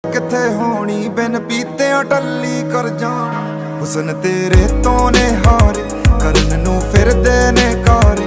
किथे होनी बिन पीते टल्ली कर जान हुसन तेरे तो ने हारे करन नू फिरदे ने कारे।